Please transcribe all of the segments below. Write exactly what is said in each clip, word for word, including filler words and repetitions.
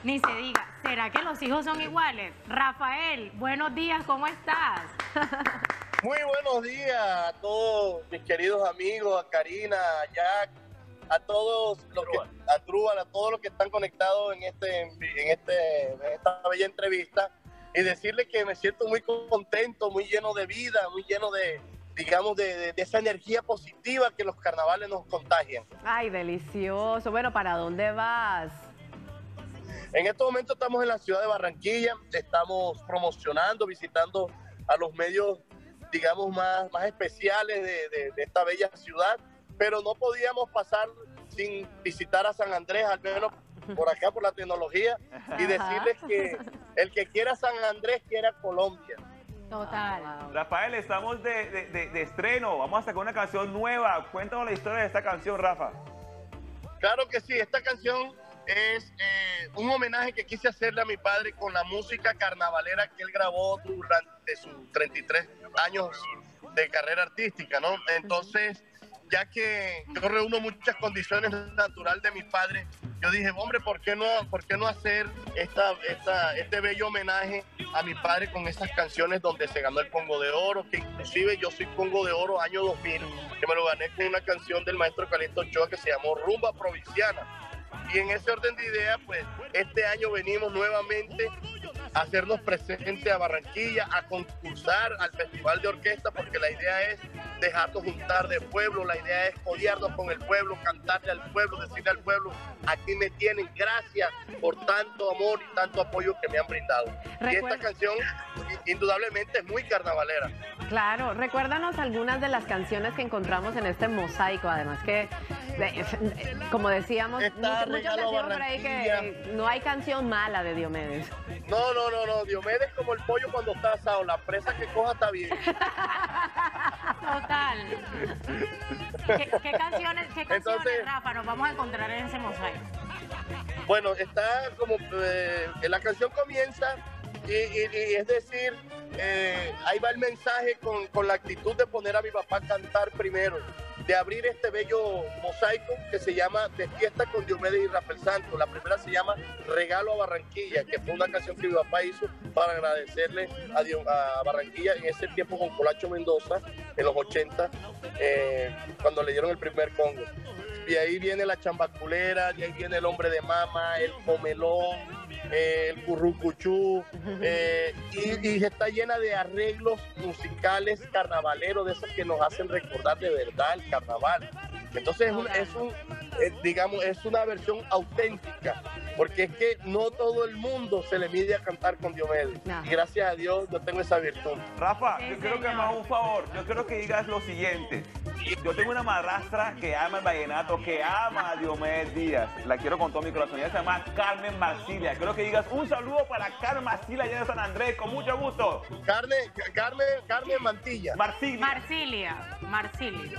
Ni se diga. ¿Será que los hijos son iguales? Rafael, buenos días, ¿cómo estás? Muy buenos días a todos mis queridos amigos, a Karina, a Jack, a todos los que, a Trúbal, a todos los que están conectados en este, en este, en esta bella entrevista, y decirles que me siento muy contento, muy lleno de vida, muy lleno de, digamos, de, de, de esa energía positiva que los carnavales nos contagian. Ay, delicioso. Bueno, ¿para dónde vas? En estos momentos estamos en la ciudad de Barranquilla, estamos promocionando, visitando a los medios, digamos, más, más especiales de, de, de esta bella ciudad, pero no podíamos pasar sin visitar a San Andrés, al menos por acá, por la tecnología, y decirles que el que quiera San Andrés, quiera Colombia. Total. Rafael, estamos de, de, de, de estreno, vamos a sacar una canción nueva. Cuéntanos la historia de esta canción, Rafa. Claro que sí, esta canción es eh, un homenaje que quise hacerle a mi padre con la música carnavalera que él grabó durante sus treinta y tres años de carrera artística, ¿no? Entonces, ya que yo reúno muchas condiciones naturales de mi padre, yo dije, hombre, ¿por qué no, por qué no hacer esta, esta, este bello homenaje a mi padre con estas canciones donde se ganó el Congo de Oro, que inclusive yo soy Congo de Oro año dos mil, que me lo gané con una canción del maestro Calixto Ochoa que se llamó Rumba Provinciana. Y en ese orden de ideas, pues, este año venimos nuevamente a hacernos presente a Barranquilla, a concursar al Festival de Orquesta, porque la idea es dejarnos juntar de pueblo, la idea es codearnos con el pueblo, cantarle al pueblo, decirle al pueblo, aquí me tienen, gracias por tanto amor y tanto apoyo que me han brindado. Recuerda. Y esta canción, indudablemente, es muy carnavalera. Claro, recuérdanos algunas de las canciones que encontramos en este mosaico, además que, como decíamos, muchos, muchos decimos por ahí que no hay canción mala de Diomedes. No, no, no, no, Diomedes es como el pollo cuando está asado, la presa que coja está bien. Total. ¿Qué, qué canciones, qué canciones, Entonces, Rafa, nos vamos a encontrar en ese mosaico? Bueno, está como, eh, la canción comienza y, y, y es decir, eh, ahí va el mensaje con, con la actitud de poner a mi papá a cantar primero, de abrir este bello mosaico que se llama De Fiesta con Diomedes y Rafael Santos. La primera se llama Regalo a Barranquilla, que fue una canción que mi papá hizo para agradecerle a, Dios, a Barranquilla en ese tiempo con Colacho Mendoza, en los ochenta, eh, cuando le dieron el primer Congo. Y ahí viene la chambaculera, y ahí viene el hombre de mama, el comelón, eh, el currucuchú, eh, y, y está llena de arreglos musicales carnavaleros, de esos que nos hacen recordar de verdad el carnaval. Entonces es, un, es, un, es, digamos, es una versión auténtica, porque es que no todo el mundo se le mide a cantar con Diomedes. No. Y gracias a Dios yo tengo esa virtud. Rafa, sí, yo quiero que me hagas un favor, yo quiero que digas lo siguiente. Yo tengo una madrastra que ama el vallenato, que ama a Diomedes Díaz. La quiero con todo mi corazón. Ella se llama Carmen Marsilia. Quiero que digas un saludo para Carmen Marsilia allá de San Andrés, con mucho gusto. Carmen, Carmen, Carmen Mantilla. Marsilia. Marsilia. Marsilia.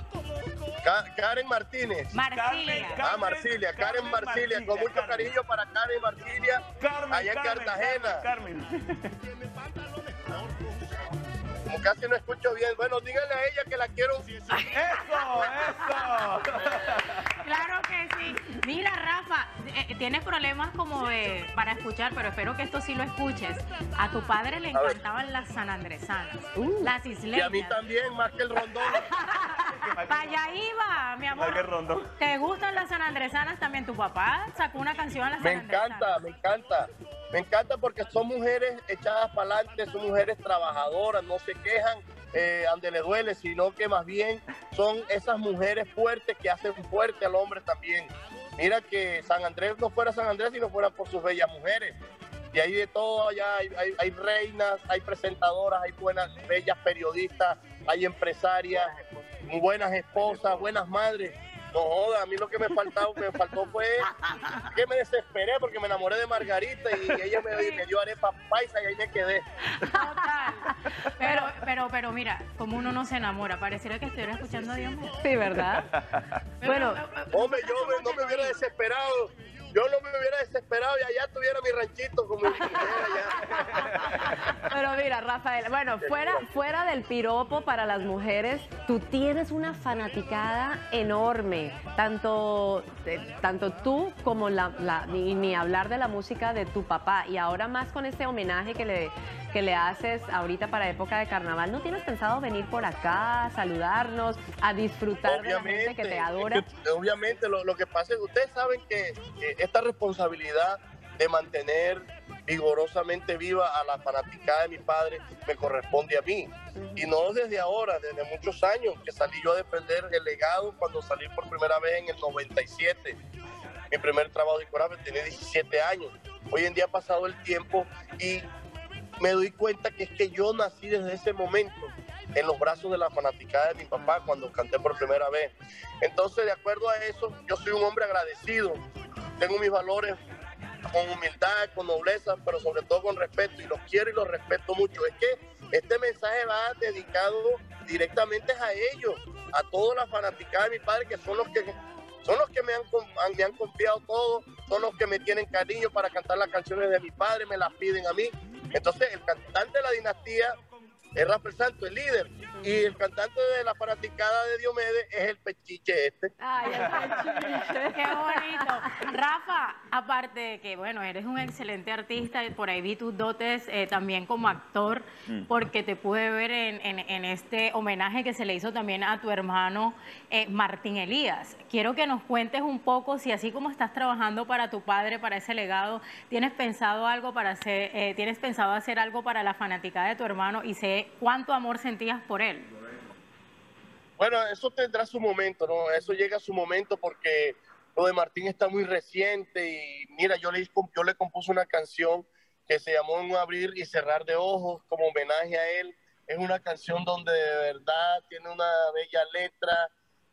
Ka Karen Martínez. Marsilia. Ah, Marsilia. Karen, Karen Marsilia. Marsilia. Con mucho Carmen. Cariño para Karen Marsilia. Carmen, allá en Carmen, Cartagena. Carmen. Carmen. Como casi no escucho bien. Bueno, díganle a ella que la quiero. ¡Eso! ¡Eso! Claro que sí. Mira, Rafa, eh, tienes problemas como de, para escuchar, pero espero que esto sí lo escuches. A tu padre le encantaban las sanandresanas, uh, las isleñas. Y a mí también, más que el rondón. Para allá iba, mi amor. ¿Te gustan las sanandresanas también? Tu papá sacó una canción a las Me sanandresanas. encanta, me encanta. Me encanta porque son mujeres echadas para adelante, son mujeres trabajadoras, no se quejan eh, donde le duele, sino que más bien son esas mujeres fuertes que hacen fuerte al hombre también. Mira que San Andrés no fuera San Andrés si no fuera por sus bellas mujeres. Y hay de todo allá, hay, hay, hay reinas, hay presentadoras, hay buenas, bellas periodistas, hay empresarias, buenas esposas, buenas madres. No joda, a mí lo que me faltaba, me faltó fue que me desesperé porque me enamoré de Margarita y ella me, me dio arepa paisa y ahí me quedé. Total. Pero, pero, pero mira, como uno no se enamora, pareciera que estuviera escuchando a Dios mío. Sí, ¿verdad? Bueno, hombre, yo me, no me hubiera desesperado. Yo no me hubiera desesperado y allá tuviera mi ranchito como mi allá. Pero mira, Rafael, bueno, fuera, fuera del piropo para las mujeres, tú tienes una fanaticada enorme, tanto, eh, tanto tú como la, la ni, ni hablar de la música de tu papá, y ahora más con este homenaje que le, que le haces ahorita para época de carnaval. ¿No tienes pensado venir por acá, a saludarnos, a disfrutar de la gente que te adora? Que, obviamente, lo, lo que pasa es que ustedes saben que eh, esta responsabilidad de mantener vigorosamente viva a la fanaticada de mi padre me corresponde a mí. Y no desde ahora, desde muchos años que salí yo a defender el legado cuando salí por primera vez en el noventa y siete. Mi primer trabajo discográfico tenía diecisiete años. Hoy en día ha pasado el tiempo y me doy cuenta que es que yo nací desde ese momento en los brazos de la fanaticada de mi papá cuando canté por primera vez. Entonces, de acuerdo a eso, yo soy un hombre agradecido. Tengo mis valores con humildad, con nobleza, pero sobre todo con respeto, y los quiero y los respeto mucho. Es que este mensaje va dedicado directamente a ellos, a toda la fanaticada de mi padre, que son los que son los que me han, me han confiado todo, son los que me tienen cariño para cantar las canciones de mi padre, me las piden a mí. Entonces, el cantante de la dinastía es Rafael Santos, el líder, y el cantante de la fanaticada de Diomedes es el pechiche este. Ay, el pechiche. Qué bonito. Rafa, aparte de que, bueno, eres un excelente artista, y por ahí vi tus dotes eh, también como actor, mm. porque te pude ver en, en, en este homenaje que se le hizo también a tu hermano eh, Martín Elías. Quiero que nos cuentes un poco si así como estás trabajando para tu padre, para ese legado, tienes pensado algo para hacer, eh, tienes pensado hacer algo para la fanaticada de tu hermano, y sé cuánto amor sentías por él. Bueno, eso tendrá su momento, ¿no? Eso llega a su momento porque lo de Martín está muy reciente y mira, yo le, yo le compuse una canción que se llamó Un abrir y cerrar de ojos como homenaje a él. Es una canción donde de verdad tiene una bella letra,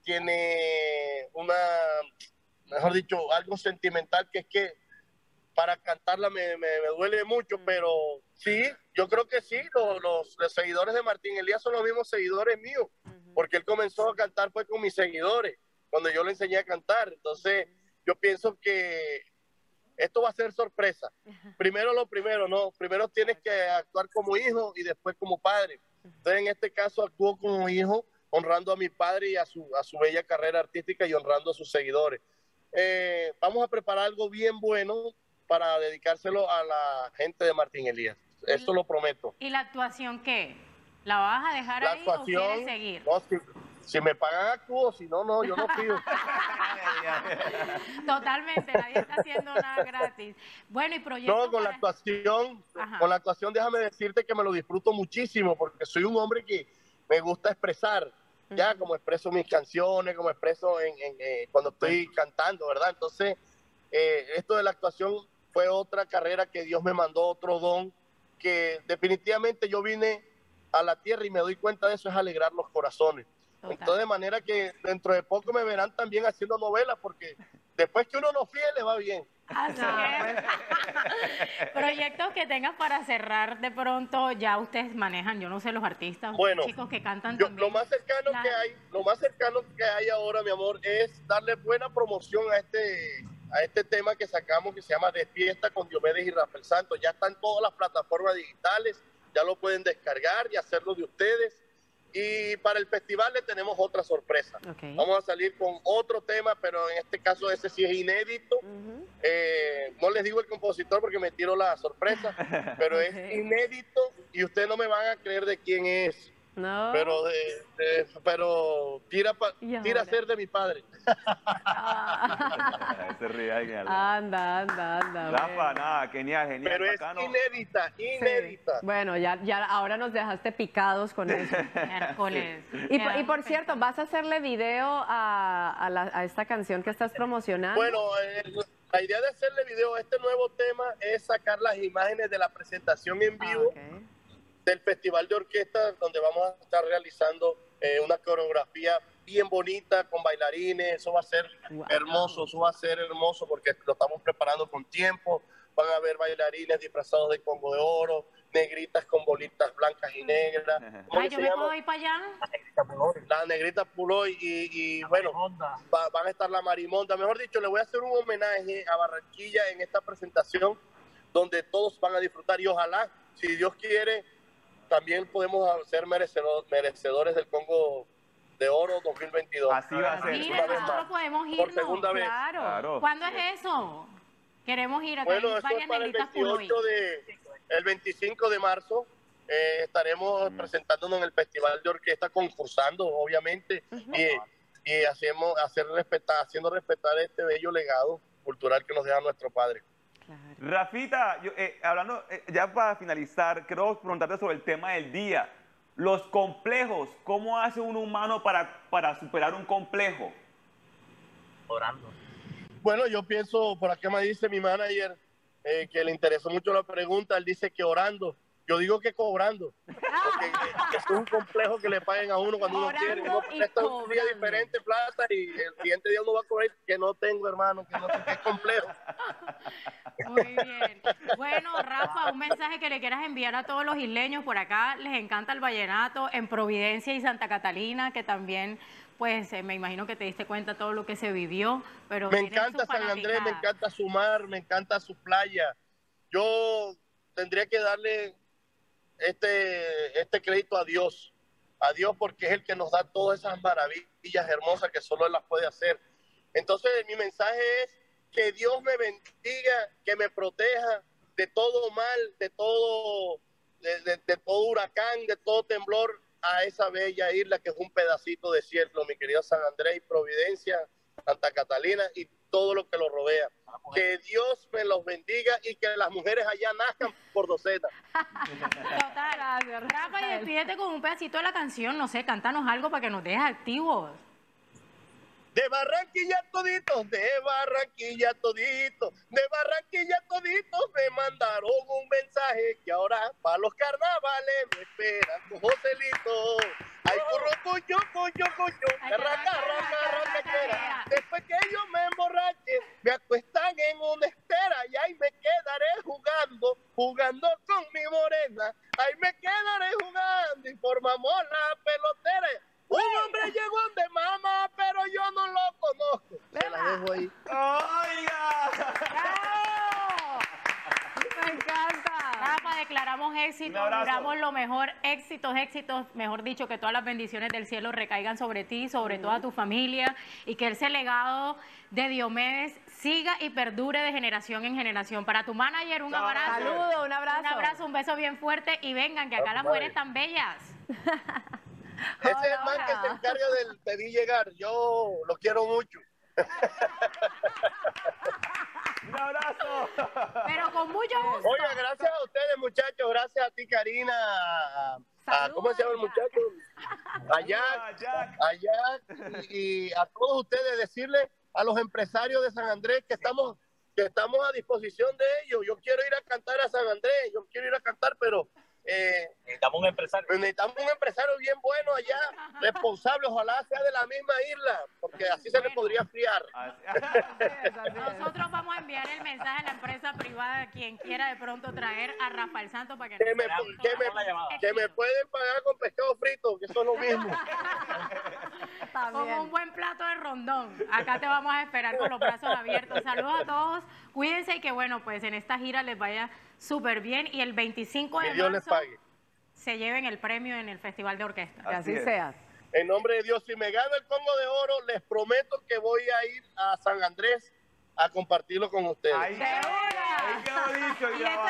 tiene una, mejor dicho, algo sentimental que es que para cantarla me, me, me duele mucho, pero sí, yo creo que sí, los, los, los seguidores de Martín Elías son los mismos seguidores míos, porque él comenzó a cantar fue con mis seguidores, cuando yo le enseñé a cantar. Entonces, yo pienso que esto va a ser sorpresa. Primero lo primero, ¿no? Primero tienes que actuar como hijo y después como padre. Entonces, en este caso, actúo como hijo, honrando a mi padre y a su, a su bella carrera artística y honrando a sus seguidores. Eh, vamos a preparar algo bien bueno para dedicárselo a la gente de Martín Elías. Eso lo prometo. ¿Y la actuación qué? ¿La vas a dejar la ahí actuación, o quieres seguir? No, si, si me pagan actúo, si no, no, yo no pido. Totalmente, nadie está haciendo nada gratis. Bueno, y proyectos. No, con para... la actuación, Ajá. con la actuación déjame decirte que me lo disfruto muchísimo, porque soy un hombre que me gusta expresar, ya como expreso mis canciones, como expreso en, en, eh, cuando estoy cantando, ¿verdad? Entonces, eh, esto de la actuación fue otra carrera que Dios me mandó, otro don, que definitivamente yo vine a la tierra y me doy cuenta de eso, es alegrar los corazones. Total. Entonces, de manera que dentro de poco me verán también haciendo novelas, porque después que uno no fíe, le va bien. Así es. Proyectos que tengas para cerrar de pronto, ya ustedes manejan, yo no sé, los artistas, bueno, chicos que cantan yo, también. Lo más cercano la... que hay, lo más cercano que hay ahora, mi amor, es darle buena promoción a este, a este tema que sacamos que se llama De Fiesta con Diomedes y Rafael Santos. Ya está en todas las plataformas digitales, ya lo pueden descargar y hacerlo de ustedes. Y para el festival le tenemos otra sorpresa. Okay. Vamos a salir con otro tema, pero en este caso ese sí es inédito. Uh-huh. eh, no les digo el compositor porque me tiro la sorpresa, pero okay. es inédito y ustedes no me van a creer de quién es. No. Pero, de, de, pero tira, pa, tira a ser de mi padre. Ah. anda, anda, anda. Rafa, nada, genial, genial. Pero bacano. es inédita, inédita. Sí. Bueno, ya, ya ahora nos dejaste picados con eso. y, por, y por cierto, ¿vas a hacerle video a, a, la, a esta canción que estás promocionando? Bueno, eh, la idea de hacerle video a este nuevo tema es sacar las imágenes de la presentación en vivo. Ah, okay. Del Festival de Orquesta, donde vamos a estar realizando eh, una coreografía bien bonita con bailarines. Eso va a ser wow. hermoso, eso va a ser hermoso porque lo estamos preparando con tiempo. Van a haber bailarines disfrazados de Congo de Oro, negritas con bolitas blancas y negras. Ay, yo me puedo ir para allá. La negrita Puloy y, y bueno, va, van a estar la Marimonda. Mejor dicho, le voy a hacer un homenaje a Barranquilla en esta presentación donde todos van a disfrutar y ojalá, si Dios quiere, también podemos ser merecedor- merecedores del Congo de Oro dos mil veintidós. Así va a ser. Mira, Una vez nosotros más. podemos irnos. Por segunda vez. Claro. Claro. ¿Cuándo es eso? Queremos ir acá. Bueno, Hay eso es varias para el negritas Puloy. veintiocho de, el veinticinco de marzo. Eh, estaremos Mm. presentándonos en el Festival de Orquesta, concursando, obviamente, y, y hacemos, hacer respetar, haciendo respetar este bello legado cultural que nos deja nuestro padre. Rafita, yo, eh, hablando, eh, ya para finalizar, quiero preguntarte sobre el tema del día. Los complejos, ¿cómo hace un humano para, para superar un complejo? Orando. Bueno, yo pienso, por acá me dice mi manager, eh, que le interesó mucho la pregunta, él dice que orando. Yo digo que cobrando, porque es un complejo que le paguen a uno cuando uno Orando quiere. Uno y presta un día cobrando. diferente plata y el siguiente día uno va a cobrar que no tengo, hermano, que no sé qué es complejo. Muy bien. Bueno, Rafa, un mensaje que le quieras enviar a todos los isleños por acá. Les encanta el vallenato en Providencia y Santa Catalina, que también, pues, eh, me imagino que te diste cuenta todo lo que se vivió. Pero Me tienen encanta su San Andrés, me fanaticada. encanta su mar, me encanta su playa. Yo tendría que darle este, este crédito a Dios, a Dios porque es el que nos da todas esas maravillas hermosas que solo Él las puede hacer. Entonces mi mensaje es que Dios me bendiga, que me proteja de todo mal, de todo, de, de, de todo huracán, de todo temblor, a esa bella isla que es un pedacito de cielo, mi querido San Andrés y Providencia, Santa Catalina y todo lo que lo rodea. Que Dios me los bendiga y que las mujeres allá nazcan por docenas. Total. Gracias, Rafa, y Rafael. despídete con un pedacito de la canción. No sé, cántanos algo para que nos dejes activos. De Barranquilla toditos, de Barranquilla toditos, de Barranquilla toditos me mandaron un mensaje que ahora para los carnavales me esperan con Joselito. Ay, curro, cuyo, cuyo, cuyo, Ay, carra, carra, carra, carra, carra, carra, tequera. carra. Después que yo me emborrache, me acuestan en una estera y ahí me quedaré jugando, jugando con mi morena. Ahí me quedaré jugando y formamos la pelotera. Un hombre llegó de mamá, pero yo no lo conozco. Se la dejo ahí. ¡Oiga! ¡Bravo! Me encanta. Rafa, declaramos éxito, Un abrazo. juramos lo mejor, éxitos, éxitos, mejor dicho, que todas las bendiciones del cielo recaigan sobre ti, sobre toda tu familia, y que ese legado de Diomedes siga y perdure de generación en generación. Para tu manager, un Chao. abrazo. Saludo, un abrazo. Un abrazo, un beso bien fuerte, y vengan, que acá las mujeres están bellas. Ese es el Hola, man que hola. se encarga del te vi llegar. Yo lo quiero mucho. ¡Un abrazo! Pero con mucho gusto. Oiga, gracias a ustedes, muchachos. Gracias a ti, Karina. A, a- ¿Cómo se llama el muchacho? Allá, Jack. allá. Y, y a todos ustedes decirles a los empresarios de San Andrés que estamos, que estamos a disposición de ellos. Yo quiero ir a cantar a San Andrés. Yo quiero ir a cantar, pero... Eh, Necesitamos un empresario. necesitamos un empresario bien bueno allá, responsable, ojalá sea de la misma isla, porque así se le podría fiar. Así- Así es, así es. Nosotros vamos a enviar el mensaje a la empresa privada, quien quiera de pronto traer a Rafael Santos para que Que me, nos que, me, la llamada. que me pueden pagar con pescado frito, que eso es lo mismo. como También. un buen plato de rondón. Acá te vamos a esperar con los brazos abiertos. Saludos a todos. Cuídense y que bueno, pues en esta gira les vaya súper bien. Y el veinticinco de Que Dios les marzo pague. se lleven el premio en el Festival de Orquesta. Que así Así es. sea. En nombre de Dios, si me gano el Congo de Oro, les prometo que voy a ir a San Andrés a compartirlo con ustedes. Ahí, ahí quedó dicho, Y ya esto va.